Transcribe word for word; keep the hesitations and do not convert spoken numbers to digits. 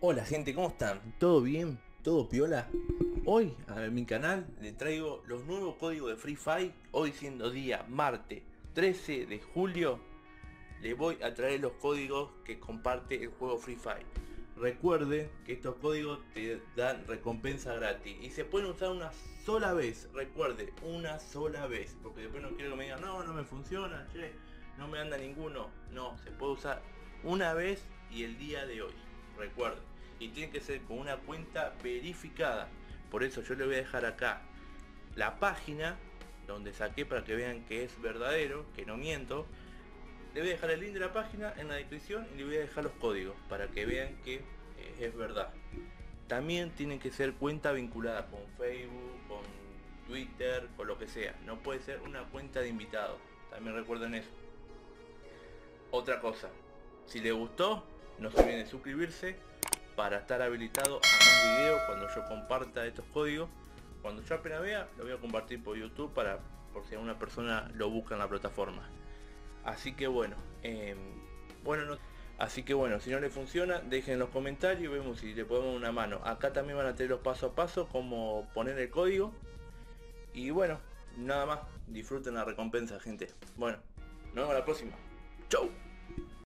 Hola gente, ¿cómo están? ¿Todo bien? ¿Todo piola? Hoy a mi canal le traigo los nuevos códigos de Free Fire. Hoy siendo día martes trece de julio, le voy a traer los códigos que comparte el juego Free Fire. Recuerden que estos códigos te dan recompensa gratis y se pueden usar una sola vez. Recuerde, una sola vez, porque después no quiero que me digan no, no me funciona, che, no me anda ninguno. No, se puede usar una vez y el día de hoy. Recuerden, y tiene que ser con una cuenta verificada. Por eso yo le voy a dejar acá la página donde saqué para que vean que es verdadero, que no miento. Le voy a dejar el link de la página en la descripción y le voy a dejar los códigos para que vean que eh, es verdad. También tienen que ser cuenta vinculada con Facebook, con Twitter, con lo que sea. No puede ser una cuenta de invitado. También recuerden eso. Otra cosa, si les gustó, no se olviden de suscribirse para estar habilitado a más videos cuando yo comparta estos códigos. Cuando yo apenas vea, lo voy a compartir por YouTube para por si alguna persona lo busca en la plataforma. Así que bueno, eh, bueno, no, así que bueno, si no le funciona, dejen en los comentarios y vemos si le podemos dar una mano. Acá también van a tener los paso a paso, como poner el código. Y bueno, nada más, disfruten la recompensa, gente. Bueno, nos vemos la próxima. Chau.